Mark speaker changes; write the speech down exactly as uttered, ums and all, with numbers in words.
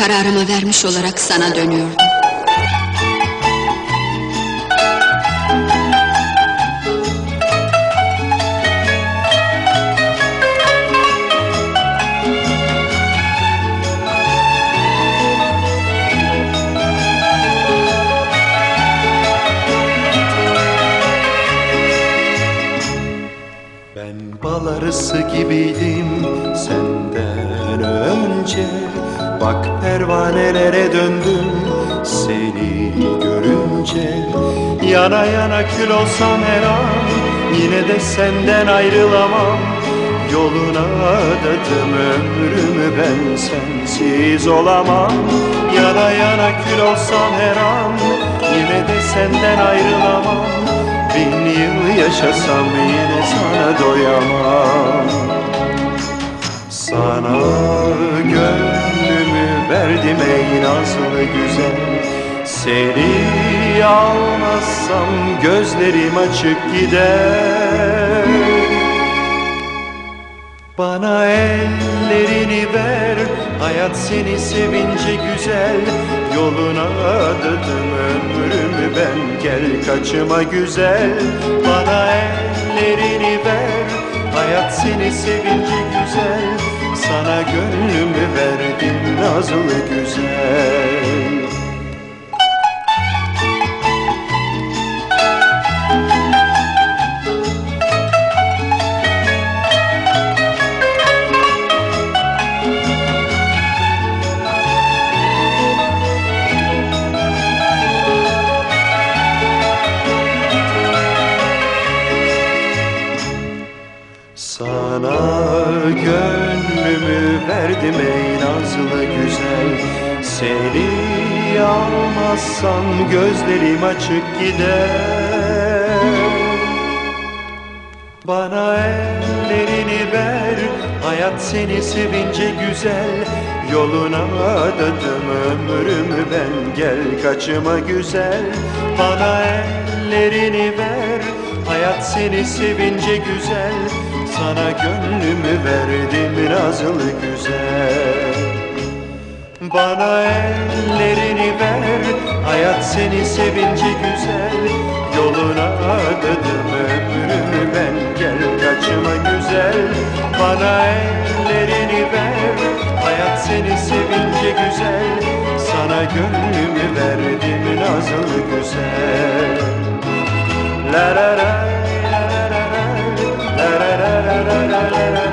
Speaker 1: Kararımı vermiş olarak sana dönüyordum.
Speaker 2: Ben bal arısı gibiydim senden önce. Bak pervanelere döndüm seni görünce. Yana yana kül olsam her an, yine de senden ayrılamam. Yoluna adadım ömrümü, ben sensiz olamam. Yana yana kül olsam her an, yine de senden ayrılamam. Bin yıl yaşasam yine sana doyamam. Sana gönlümü verdim ey nazlı güzel. Seni almazsam gözlerim açık gider. Bana ellerini ver, hayat seni sevince güzel. Yoluna adadım ömrümü ben, gel kaçıma güzel. Bana ellerini ver, hayat seni sevince güzel. Sana gönlümü verdim nazlı güzel. Sana gönlümü verdim ey nazlı güzel. Seni almazsam gözlerim açık gider. Bana ellerini ver, hayat seni sevince güzel. Yoluna adadım ömrümü ben, gel kaçıma güzel. Bana ellerini ver, hayat seni sevince güzel. Sana gönlümü verdim nazlı güzel. Bana ellerini ver, hayat seni sevince güzel. Yoluna adadım ömrümü ben, gel kaçıma güzel. Bana ellerini ver, hayat seni sevince güzel. Sana gönlümü verdim nazlı güzel. La la la la la la la la la la la la la.